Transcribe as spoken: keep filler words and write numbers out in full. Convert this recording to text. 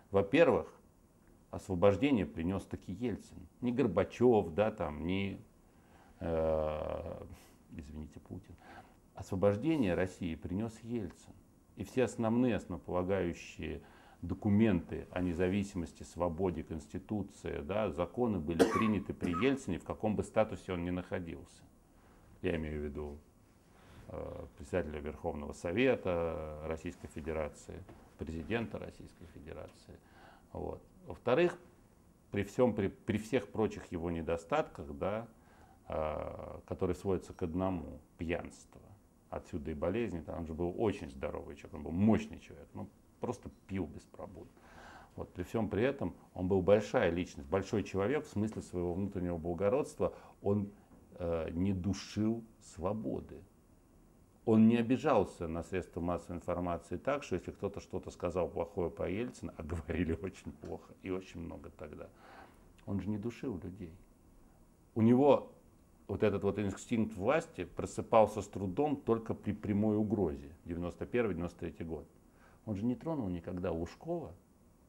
Во-первых, освобождение принес таки Ельцин. Не Горбачев, да, там, не, э, извините, Путин. Освобождение России принес Ельцин. И все основные, основополагающие документы о независимости, свободе, Конституции, да, законы были приняты при Ельцине, в каком бы статусе он ни находился. Я имею в виду э, председателя Верховного Совета Российской Федерации, президента Российской Федерации. Вот. Во-вторых, при, всем, при, при всех прочих его недостатках, да, э, которые сводятся к одному — пьянство, отсюда и болезни, там, он же был очень здоровый человек, он был мощный человек, ну, просто пил беспробудно. Вот, при всем при этом он был большая личность, большой человек в смысле своего внутреннего благородства, он э, не душил свободы. Он не обижался на средства массовой информации так, что если кто-то что-то сказал плохое по Ельцину, а говорили очень плохо и очень много тогда, он же не душил людей. У него вот этот вот инстинкт власти просыпался с трудом только при прямой угрозе. девяносто первый — девяносто третий год. Он же не тронул никогда Лужкова,